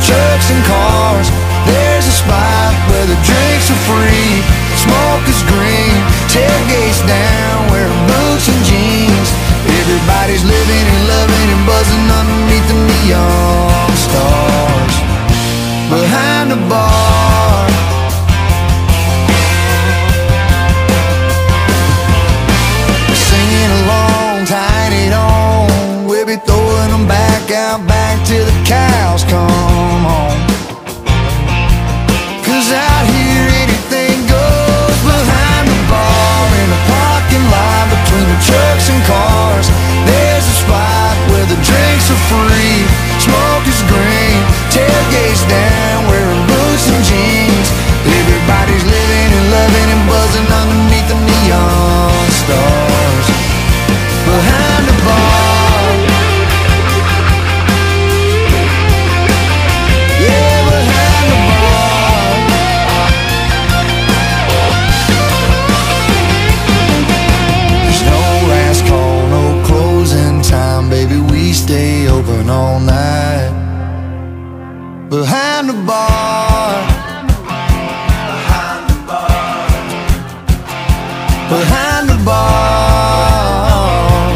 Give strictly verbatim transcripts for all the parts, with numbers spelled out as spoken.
trucks and cars. There's a spot where the drinks are free, smoke is green, tailgates down, wearing boots and jeans. Everybody's living and loving and buzzing underneath the neon stars. Behind the bar, singing along, tying it on. We'll be throwing them back out back till the cows come home. Cause out here anything goes behind the bar. In the parking lot between the trucks and cars, there's a spot where the drinks are free, smoke is green, tailgates down, wearing boots and jeans. Everybody's living and loving and buzzing underneath the neon stars. Behind the bar, yeah, behind the bar. There's no last call, no closing time, baby, we stay open all night. Behind the bar, behind the bar, behind the bar,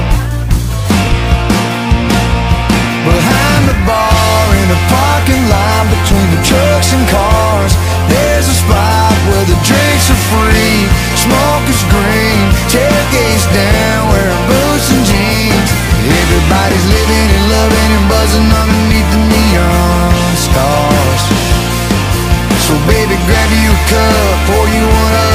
behind the bar, in a parking lot between the trucks and cars. There's a spot where the drinks are free, smoke is green, tailgates down, wearing boots and jeans. Everybody's living and loving and buzzing underneath the neon stars. So baby, grab you a cup, pour you one up.